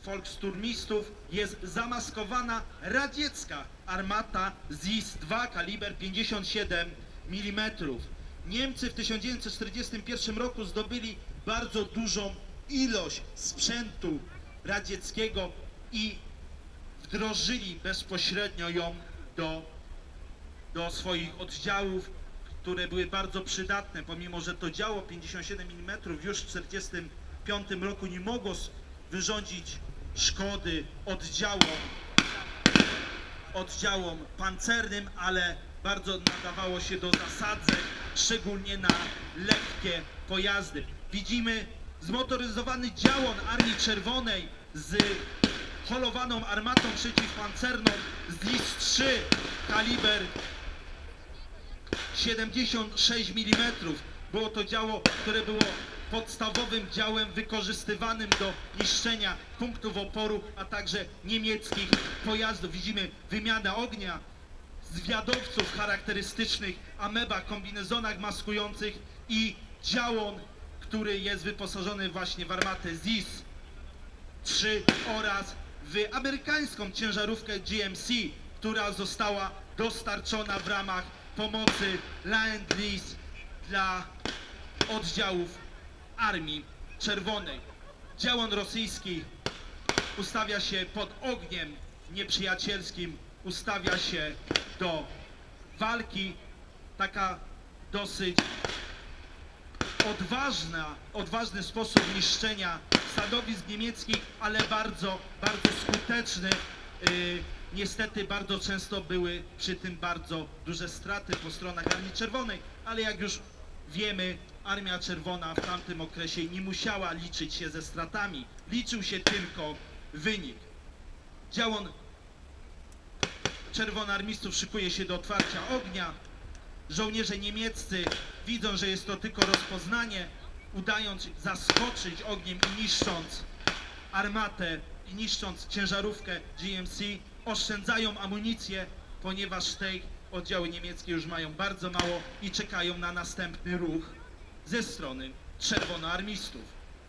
volkssturmistów jest zamaskowana radziecka armata ZIS-2 kaliber 57 mm. Niemcy w 1941 roku zdobyli bardzo dużą ilość sprzętu radzieckiego i wdrożyli bezpośrednio ją do swoich oddziałów, które były bardzo przydatne, pomimo że to działo 57 mm już w 1945 roku nie mogło wyrządzić szkody oddziałom pancernym, ale bardzo nadawało się do zasadzek, szczególnie na lekkie pojazdy. Widzimy zmotoryzowany działon Armii Czerwonej z holowaną armatą przeciwpancerną ZIS-3 kaliber 76 mm. Było to działo, które było podstawowym działem wykorzystywanym do niszczenia punktów oporu, a także niemieckich pojazdów. Widzimy wymianę ognia, zwiadowców charakterystycznych, ameba, kombinezonach maskujących i działon, który jest wyposażony właśnie w armatę ZIS-3 oraz w amerykańską ciężarówkę GMC, która została dostarczona w ramach pomocy Lend-Lease dla oddziałów Armii Czerwonej. Działon rosyjski ustawia się pod ogniem nieprzyjacielskim, ustawia się do walki. Taka dosyć odważny sposób niszczenia stanowisk niemieckich, ale bardzo skuteczny. Niestety bardzo często były przy tym bardzo duże straty po stronach Armii Czerwonej, ale jak już wiemy, Armia Czerwona w tamtym okresie nie musiała liczyć się ze stratami. Liczył się tylko wynik. Działon czerwonoarmistów szykuje się do otwarcia ognia. Żołnierze niemieccy widzą, że jest to tylko rozpoznanie, udając zaskoczyć ogniem i niszcząc armatę i niszcząc ciężarówkę GMC, oszczędzają amunicję, ponieważ tej oddziały niemieckie już mają bardzo mało i czekają na następny ruch ze strony czerwonoarmistów.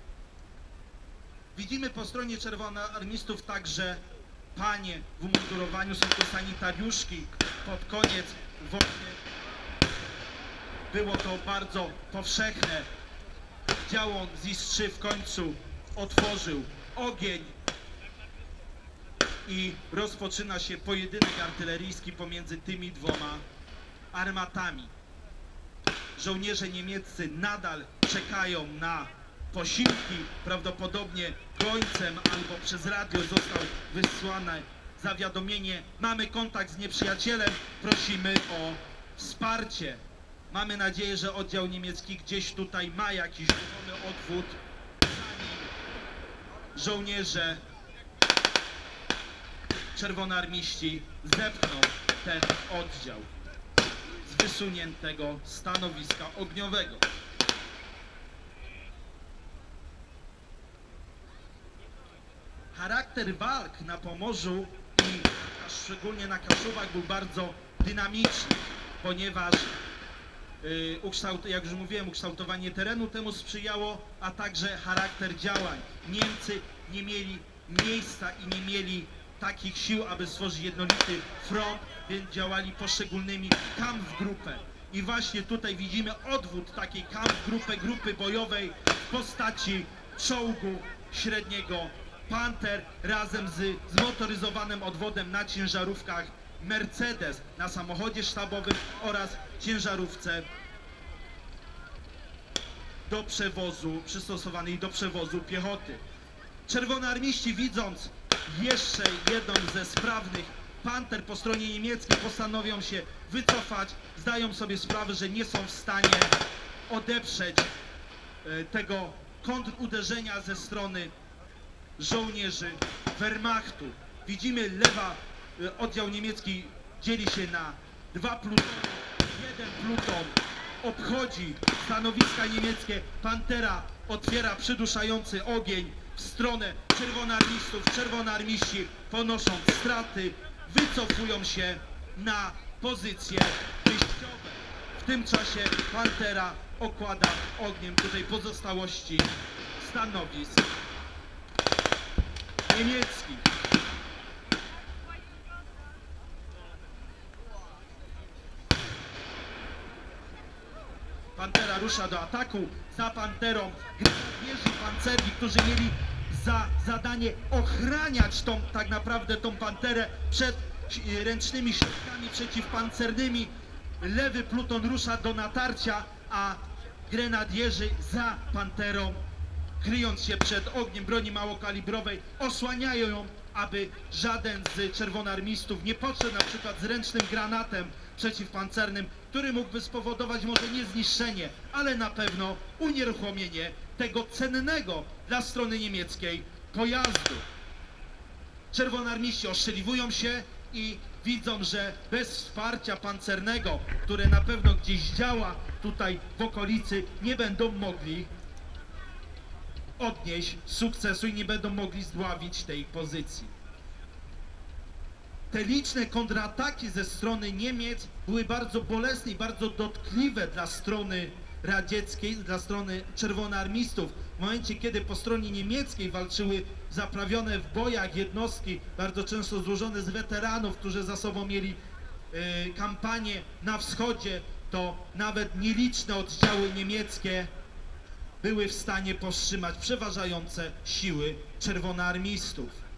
Widzimy po stronie czerwonoarmistów także panie w umundurowaniu, są to sanitariuszki. Pod koniec wojny było to bardzo powszechne. Działon ZIS-3 w końcu otworzył ogień i rozpoczyna się pojedynek artyleryjski pomiędzy tymi dwoma armatami. Żołnierze niemieccy nadal czekają na posiłki. Prawdopodobnie gońcem albo przez radio został wysłane zawiadomienie: mamy kontakt z nieprzyjacielem, prosimy o wsparcie. Mamy nadzieję, że oddział niemiecki gdzieś tutaj ma jakiś ruchomy odwód, zanim żołnierze czerwonoarmiści zepchną ten oddział z wysuniętego stanowiska ogniowego. Charakter walk na Pomorzu i szczególnie na Kaszubach był bardzo dynamiczny, ponieważ jak już mówiłem, ukształtowanie terenu temu sprzyjało, a także charakter działań. Niemcy nie mieli miejsca i nie mieli takich sił, aby stworzyć jednolity front, więc działali poszczególnymi kampfgruppe. I właśnie tutaj widzimy odwód takiej grupy bojowej w postaci czołgu średniego Panther razem z zmotoryzowanym odwodem na ciężarówkach Mercedes, na samochodzie sztabowym oraz ciężarówce do przewozu, przystosowanej do przewozu piechoty. Czerwonoarmiści, widząc jeszcze jedną ze sprawnych Panther po stronie niemieckiej, postanowią się wycofać. Zdają sobie sprawę, że nie są w stanie odeprzeć tego kontruderzenia ze strony żołnierzy Wehrmachtu. Widzimy oddział niemiecki dzieli się na dwa plutony. Jeden pluton obchodzi stanowiska niemieckie. Pantera otwiera przyduszający ogień w stronę czerwonoarmistów. Czerwonoarmiści, ponosząc straty, wycofują się na pozycje wyjściowe. W tym czasie Pantera okłada ogniem tutaj pozostałości stanowisk niemieckich. Pantera rusza do ataku, za Panterą grenadierzy pancerni, którzy mieli za zadanie ochraniać tak naprawdę tą Panterę przed ręcznymi środkami przeciwpancernymi. Lewy pluton rusza do natarcia, a grenadierzy za Panterą, kryjąc się przed ogniem broni małokalibrowej, osłaniają ją, aby żaden z czerwonoarmistów nie podszedł na przykład z ręcznym granatem przeciwpancernym, który mógłby spowodować może nie zniszczenie, ale na pewno unieruchomienie tego cennego dla strony niemieckiej pojazdu. Czerwonoarmiści oszczeliwują się i widzą, że bez wsparcia pancernego, które na pewno gdzieś działa tutaj w okolicy, nie będą mogli odnieść sukcesu i nie będą mogli zdławić tej pozycji. Te liczne kontrataki ze strony Niemiec były bardzo bolesne i bardzo dotkliwe dla strony radzieckiej, dla strony czerwonoarmistów. W momencie, kiedy po stronie niemieckiej walczyły zaprawione w bojach jednostki, bardzo często złożone z weteranów, którzy za sobą mieli kampanię na wschodzie, to nawet nieliczne oddziały niemieckie były w stanie powstrzymać przeważające siły czerwonoarmistów.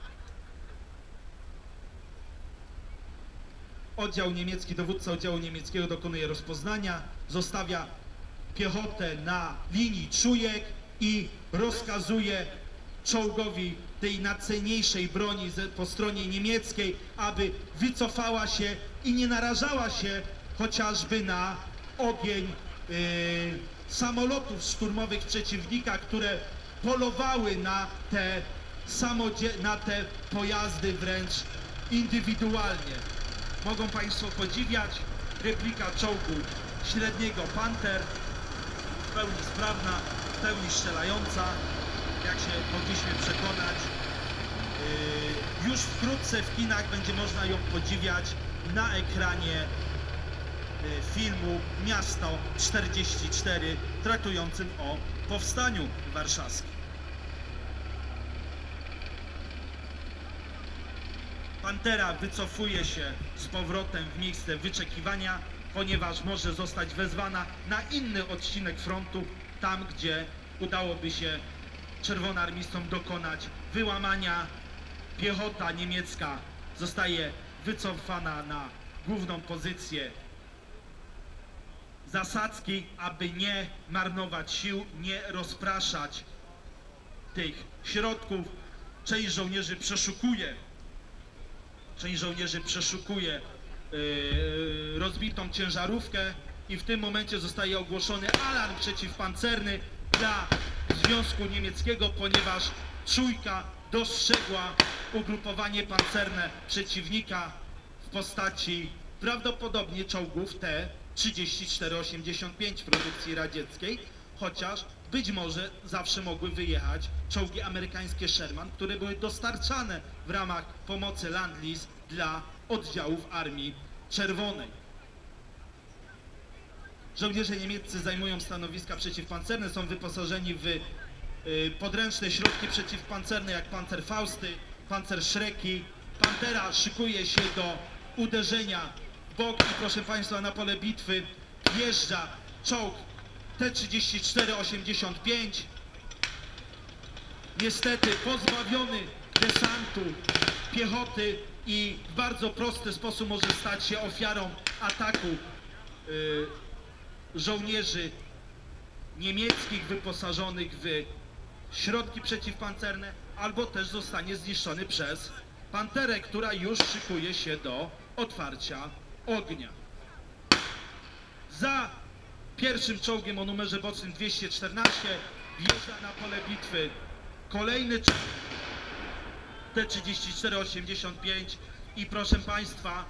Oddział niemiecki, dowódca oddziału niemieckiego dokonuje rozpoznania, zostawia piechotę na linii czujek i rozkazuje czołgowi tej najcenniejszej broni po stronie niemieckiej, aby wycofała się i nie narażała się chociażby na ogień samolotów szturmowych przeciwnika, które polowały na te pojazdy wręcz indywidualnie. Mogą Państwo podziwiać replika czołgu średniego Panter, w pełni sprawna, w pełni strzelająca, jak się mogliśmy przekonać. Już wkrótce w kinach będzie można ją podziwiać na ekranie filmu Miasto 44, traktującym o powstaniu warszawskim. Pantera wycofuje się z powrotem w miejsce wyczekiwania, ponieważ może zostać wezwana na inny odcinek frontu, tam gdzie udałoby się czerwonoarmistom dokonać wyłamania. Piechota niemiecka zostaje wycofana na główną pozycję zasadzki, aby nie marnować sił, nie rozpraszać tych środków. Część żołnierzy przeszukuje rozbitą ciężarówkę i w tym momencie zostaje ogłoszony alarm przeciwpancerny dla Związku Niemieckiego, ponieważ czujka dostrzegła ugrupowanie pancerne przeciwnika w postaci prawdopodobnie czołgów T-34-85 w produkcji radzieckiej, chociaż być może zawsze mogły wyjechać czołgi amerykańskie Sherman, które były dostarczane w ramach pomocy Land-Lease dla oddziałów Armii Czerwonej. Żołnierze niemieccy zajmują stanowiska przeciwpancerne, są wyposażeni w podręczne środki przeciwpancerne jak Panzerfausty, Panzerschrecki. Pantera szykuje się do uderzenia w bok i proszę Państwa, na pole bitwy wjeżdża czołg T-34-85, niestety pozbawiony desantu piechoty i w bardzo prosty sposób może stać się ofiarą ataku żołnierzy niemieckich wyposażonych w środki przeciwpancerne, albo też zostanie zniszczony przez Panterę, która już szykuje się do otwarcia ognia. Za pierwszym czołgiem o numerze bocznym 214 wjeżdża na pole bitwy kolejny czołg T-34-85 i proszę Państwa,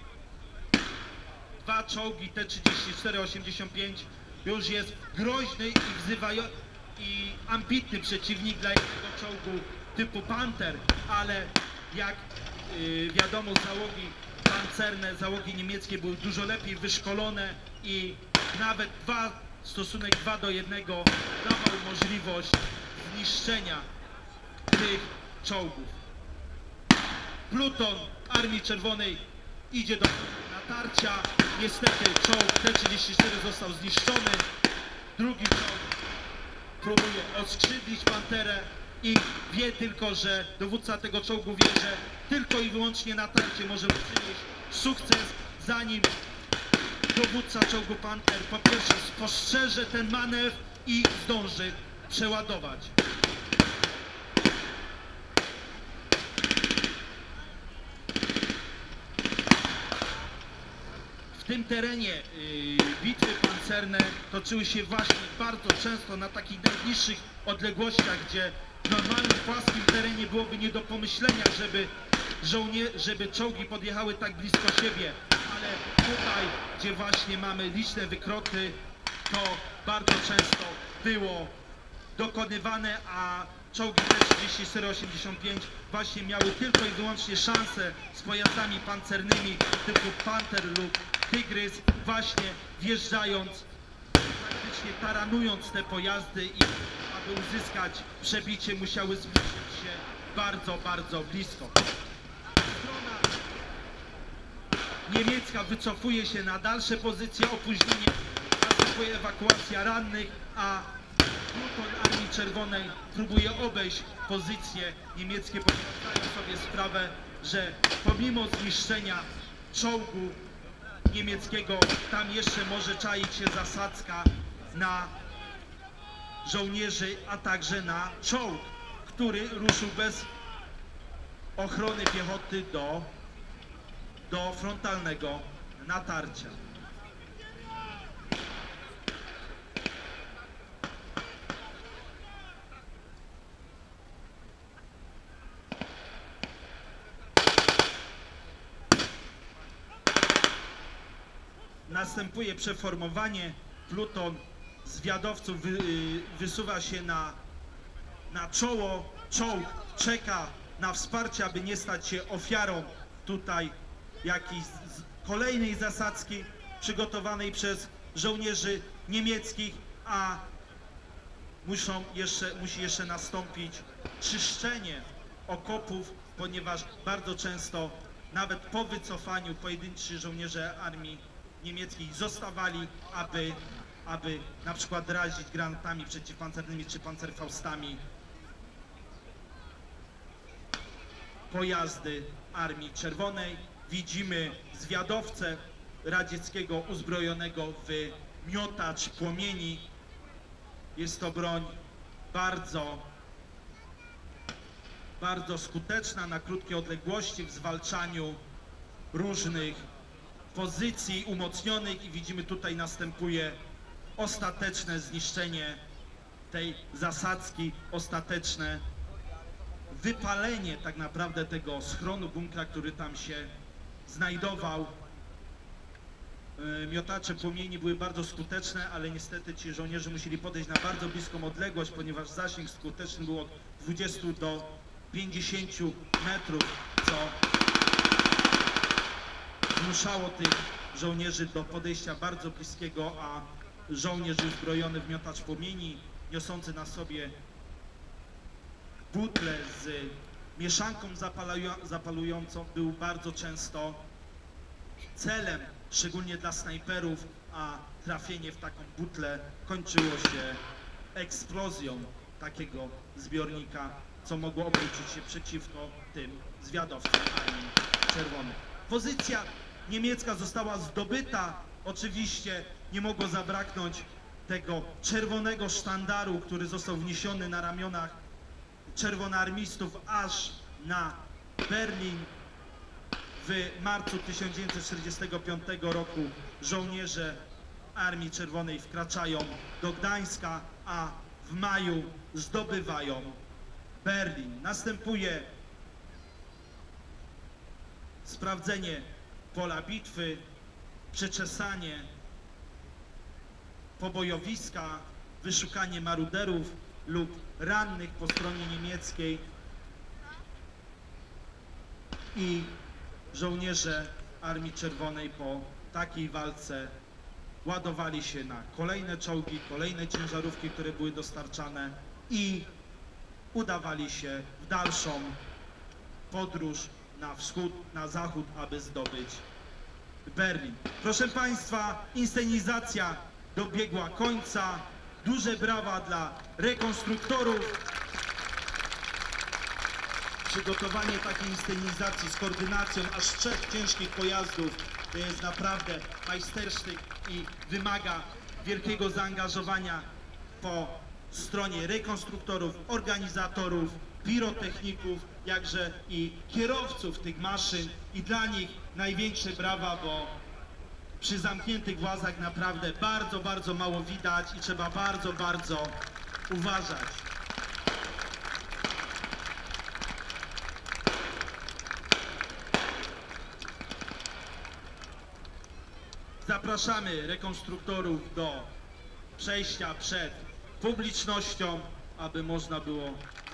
dwa czołgi T-34-85 już jest groźny i ambitny przeciwnik dla jednego czołgu typu Panther, ale jak wiadomo, załogi niemieckie były dużo lepiej wyszkolone i nawet stosunek 2 do 1 dawał możliwość zniszczenia tych czołgów. Pluton Armii Czerwonej idzie do natarcia. Niestety czołg T-34 został zniszczony. Drugi czołg próbuje oskrzydlić Panterę i wie tylko, że dowódca tego czołgu wie, że tylko i wyłącznie natarcie może przynieść sukces, zanim dowódca czołgu Panter po pierwsze spostrzeże ten manewr i zdąży przeładować. W tym terenie bitwy pancerne toczyły się właśnie bardzo często na takich najbliższych odległościach, gdzie w normalnym płaskim terenie byłoby nie do pomyślenia, żeby czołgi podjechały tak blisko siebie, ale tutaj, gdzie właśnie mamy liczne wykroty, to bardzo często było dokonywane, a czołgi T-34-85 właśnie miały tylko i wyłącznie szansę z pojazdami pancernymi typu Panter lub Tygrys, właśnie wjeżdżając, praktycznie taranując te pojazdy i aby uzyskać przebicie musiały zbliżyć się bardzo, bardzo blisko. Strona niemiecka wycofuje się na dalsze pozycje, opóźnienie, następuje ewakuacja rannych, a Pluton Armii Czerwonej próbuje obejść pozycje niemieckie, ponieważ zdają sobie sprawę, że pomimo zniszczenia czołgu niemieckiego tam jeszcze może czaić się zasadzka na żołnierzy, a także na czołg, który ruszył bez ochrony piechoty do frontalnego natarcia. Następuje przeformowanie. Pluton zwiadowców wysuwa się na czoło. Czołg czeka na wsparcie, aby nie stać się ofiarą tutaj jakiejś kolejnej zasadzki przygotowanej przez żołnierzy niemieckich, a musi jeszcze nastąpić czyszczenie okopów, ponieważ bardzo często nawet po wycofaniu pojedynczy żołnierze armii niemieckich zostawali, aby na przykład razić granatami przeciwpancernymi czy pancerfaustami pojazdy Armii Czerwonej. Widzimy zwiadowcę radzieckiego uzbrojonego w miotacz płomieni. Jest to broń bardzo, bardzo skuteczna na krótkie odległości w zwalczaniu różnych pozycji umocnionych i widzimy, tutaj następuje ostateczne zniszczenie tej zasadzki, ostateczne wypalenie tak naprawdę tego schronu, bunkra, który tam się znajdował. Miotacze płomieni były bardzo skuteczne, ale niestety ci żołnierze musieli podejść na bardzo bliską odległość, ponieważ zasięg skuteczny był od 20 do 50 metrów, co zmuszało tych żołnierzy do podejścia bardzo bliskiego, a żołnierz uzbrojony w miotacz płomieni, niosący na sobie butlę z mieszanką zapalującą, był bardzo często celem, szczególnie dla snajperów, a trafienie w taką butlę kończyło się eksplozją takiego zbiornika, co mogło obrócić się przeciwko tym zwiadowcom Armii Czerwonej. Pozycja niemiecka została zdobyta. Oczywiście nie mogło zabraknąć tego czerwonego sztandaru, który został wniesiony na ramionach czerwonoarmistów aż na Berlin. W marcu 1945 roku żołnierze Armii Czerwonej wkraczają do Gdańska, a w maju zdobywają Berlin. Następuje sprawdzenie pola bitwy, przeczesanie pobojowiska, wyszukanie maruderów lub rannych po stronie niemieckiej i żołnierze Armii Czerwonej po takiej walce ładowali się na kolejne czołgi, kolejne ciężarówki, które były dostarczane i udawali się w dalszą podróż na wschód, na zachód, aby zdobyć Berlin. Proszę Państwa, inscenizacja dobiegła końca. Duże brawa dla rekonstruktorów. Przygotowanie takiej inscenizacji z koordynacją aż 3 ciężkich pojazdów to jest naprawdę majstersztyk i wymaga wielkiego zaangażowania po stronie rekonstruktorów, organizatorów, pirotechników, jakże i kierowców tych maszyn i dla nich największe brawa, bo przy zamkniętych włazach naprawdę bardzo mało widać i trzeba bardzo uważać. Zapraszamy rekonstruktorów do przejścia przed publicznością, aby można było...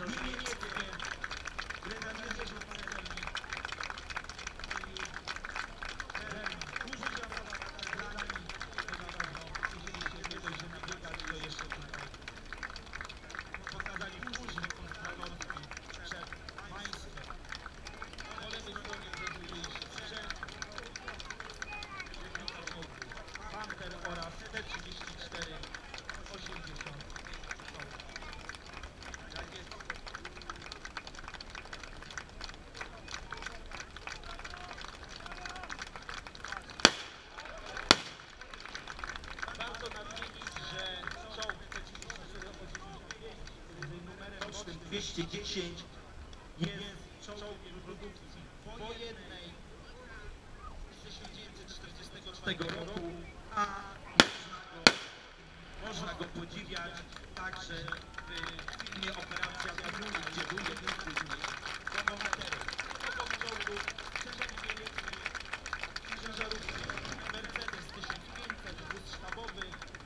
oraz T34 80. Tak jest. Warto nadmienić, że czołg T34 numerem rocznym 210 jest czołgiem produkcji wojennej z 1944 roku, a można go podziwiać także w filmie Operacja Bieruny, gdzie był jednym z nich bohaterem. Obok czołgów ciężarówki Mercedes 1500, wóz sztabowy.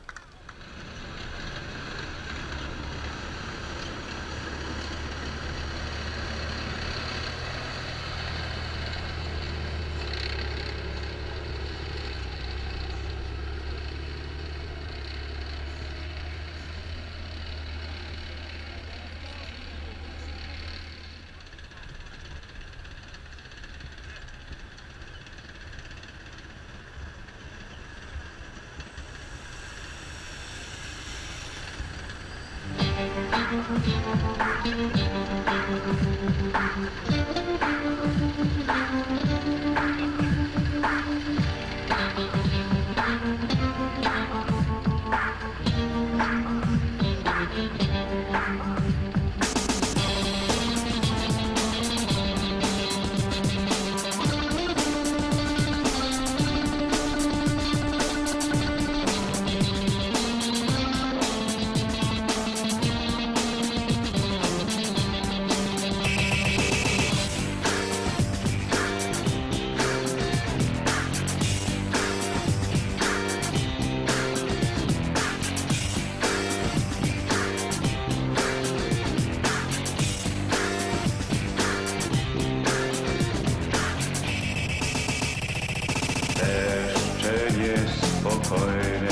Spokojne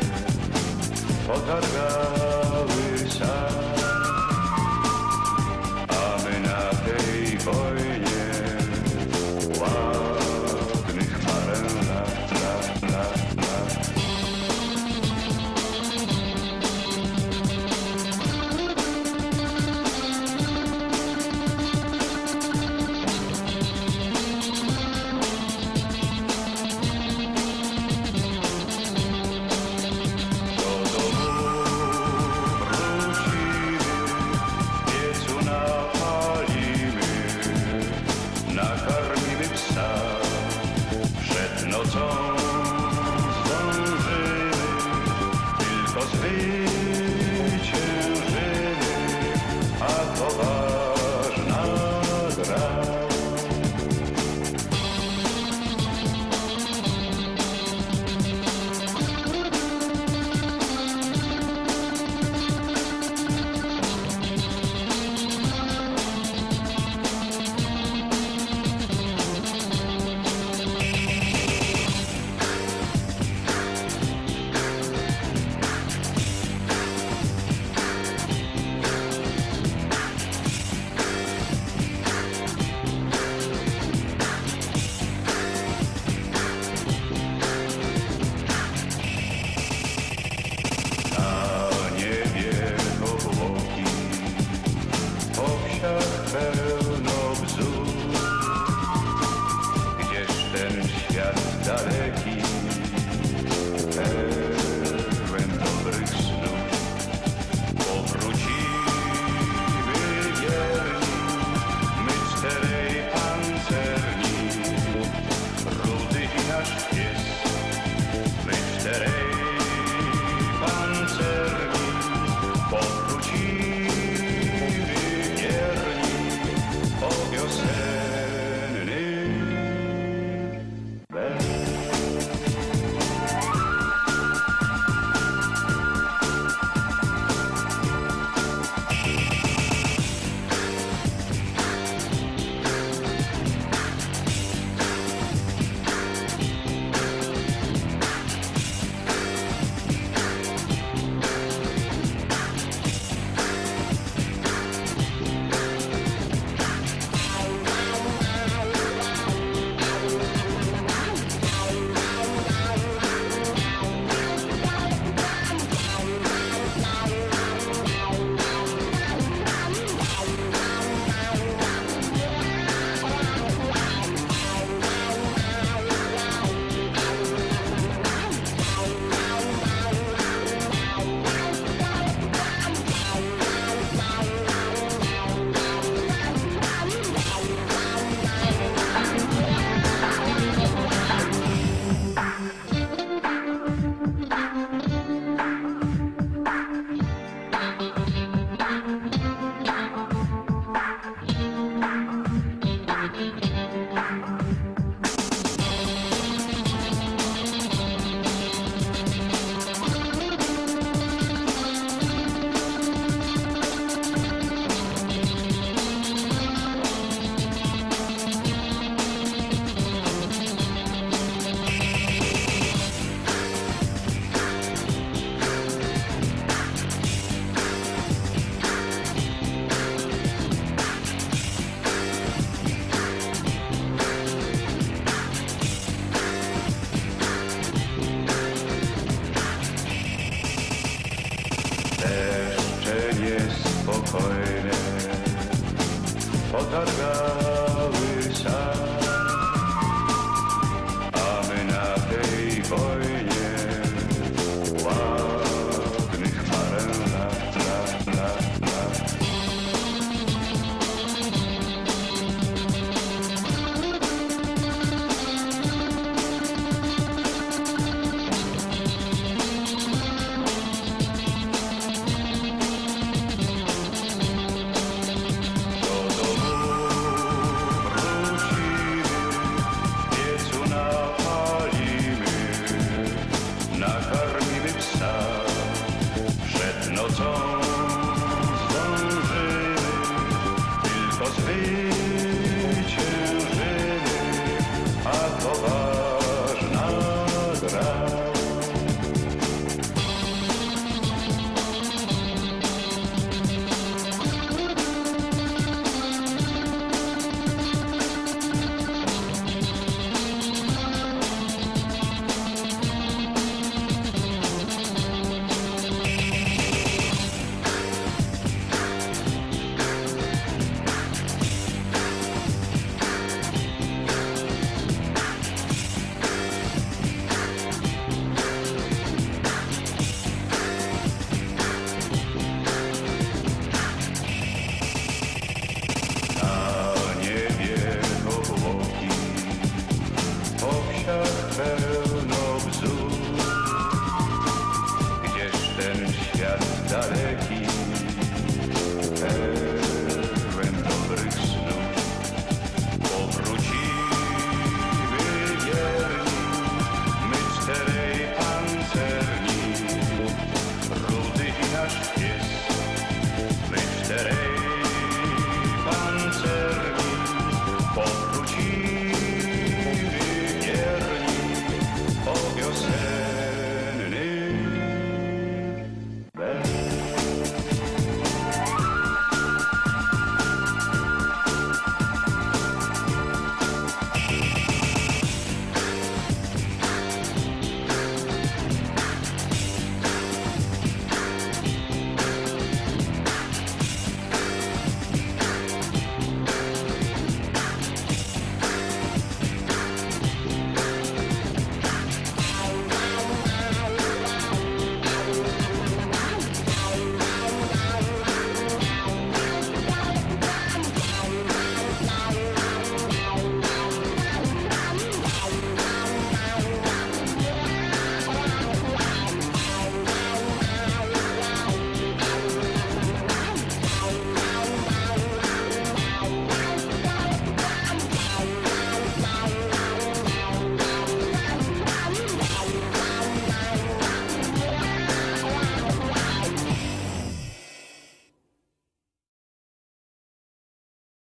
potargały sam, a my na tej wojnie ładnych parę lat. Do domu niespokojne. Potargane